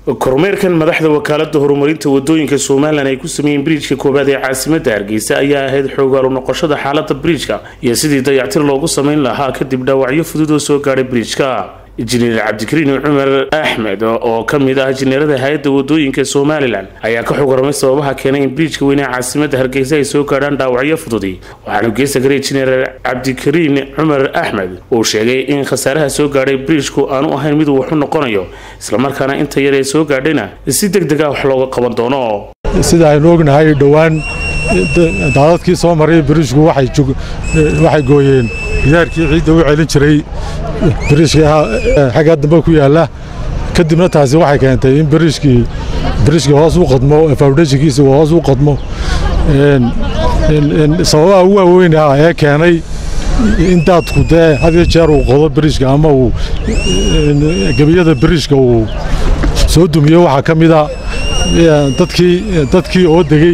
kormeerkan madaxda wakaaladda horumarinta wadooyinka Soomaaliland ay ku sameeyeen bridge-ka koobaad ee caasimadda Hargeysa ayaa ahayd xoogaal u noqoshada xaaladda bridge-ka iyo sidii dayactir loogu sameyn lahaa kadib dhaawacyo fudud oo soo gaaray bridge-ka. Injineer Cabdikariin Cumar Axmed oo ka mid ah injineerada hay'adda wadooyinka Soomaaliland ayaa ka xogormay sababaha keenay in bridge-ka weyn ee caasimadda Hargeysa ay soo gaaraan dhaawacyo fudud. Waxaana geesta garay injineer Cabdikariin Cumar Axmed oo sheegay in khasaaraha soo gaaray bridge-ku aanu ahayn mid wax u noqonayo isla markaana inta yar ee soo gaadhayna si degdeg ah wax looga qaban doono. sida aynu ognahay dhawaan daadadkii soo maray bridge-ku waxay gooyeen gidaarkii ciidda u celin jiray bridge-ka xagga dambe ku yaala kadibna taasi waxay keentay in bridge-ka hoos u qadmo foundation-kiisa hoos u qadmo sababaha ugu waaweyn ee keenay in daadku had iyo jeer uu qodo bridge-ka ama uu gebiyada bridge-ka uu soo dumiyo waxaa ka mid ah dadkii oo degay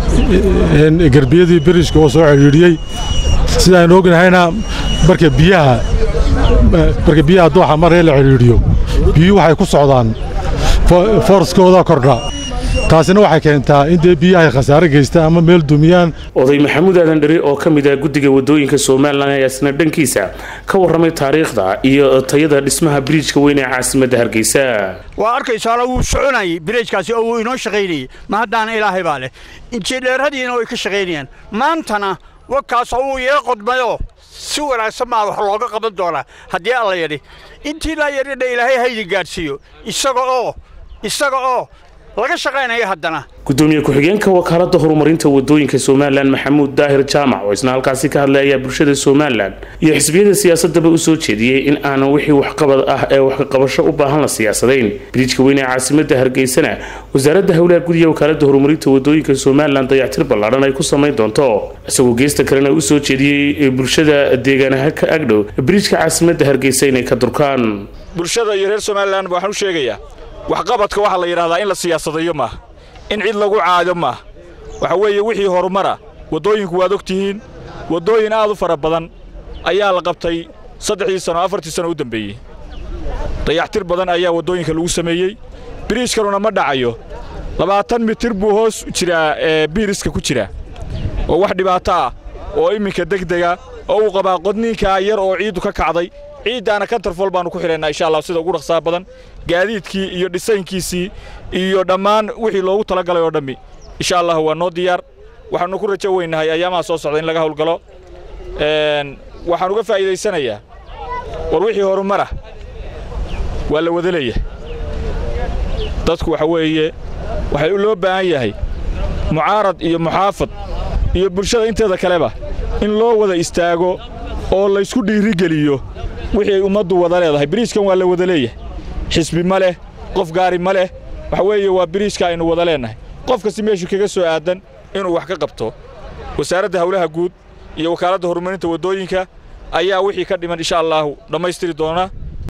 garbiyadii bridge-ka oo soo xiriiriyay sida aynu ognahayna marka biyaha dooxa maree la xiriiriyo biyuhu waxay ku socdaan force-kooda kordha taasina waxay keentaa in biyaha ay khasaare geystaan ama meel dumiyaan. Oday Maxamuud Aadan Dhari oo ka mid ah guddiga wadooyinka Soomaaliland ayaa isna dhankiisa ka warramay taariikhda iyo tayada dhismaha bridge-ka weyn ee caasimadda Hargeysa. waa arkaysaa uu soconay bridge-kaasi oo uu inoo shaqeynay ma haddaan ilaahay baa leh injineeradiina way ka shaqeynayaan maantana wakaas uu yee qodmayo si wanaagsan ma wax looga qaban doonaa haddii alla yidhi intii la yidhi ilaahay haydi gaarsiiyo isaga oo laga shaqeynaya haddana. Gudoomiye ku-xigeenka wakaaladda horumarinta wadooyinka Soomaaliland Maxamuud Daahir Jaamac oo isna halkaasi ka hadlaya bulshada Soomaaliland iyo xisbiyada siyaasadda u soo jeediyay in aan wixii wax qabad ah ee wax ka qabasho u baahan la siyaasadayn bridge-ka weyn ee caasimadda Hargeysa wasaaradda hawlaha guud iyo wakaaladda horumarinta wadooyinka Soomaaliland dayactir ballaaran ay ku sameyn doonto isagoo geesta kalena u soo jeediyay bulshada deegaanaha ka agdhow bridge-ka caasimadda Hargeysa inay ka durkaan. bulshada iyo reer Soomaaliland waxaan u sheegayaa waxqabadka waxa la yiraahdaa in la siyaasadayo ma in cid lagu caado ma waxa weeye wixii horumara wadooyinku waad ogtihiin wadooyin aad u fara badan ayaa la qabtay 3 sano 4 sano u dambeeyay dayactir badan ayaa wadooyinka lagu sameeyay bridge-kana ma dhacayo 20 mitir buu hoos jira biriska ku jira oo wax dhibaato ah oo iminka degdega oo uu qaba qodniinka yar oo ciidu ka kacday ciidana control baanu ku xireynaa insha Allah sida ugu dhaqsaha badan gaadiidkii iyo dhisaynkiisii iyo dhammaan wixii loogu talagalay oo dhami insha Allah waa noo diyaar waxaanu ku rajo weynahay ayaamaha soo socda in laga hawlgalo waxaan uga faa'iideysanayaa war wixii horumar ah waa la wada leeyahay dadku waxa weeye waxay loo baahan yahay mucaarad iyo muxaafad iyo bulshada inteeda kaleba in loo wada istaago oo la isku dhiirigeliyo wixii ummaddu wada leedahay bridge-kan waa la wada leeyahay xisbi ma leh qof gaari ma leh waxa weeye waa bridge-ka aynu wada leenahay qofka si meeshu kaga soo aadan inuu wax ka qabto wasaaradda hawlaha guud iyo wakaaladda horumarinta wadooyinka ayaa wixii ka dhiman insha Allah dhamaystiri doona.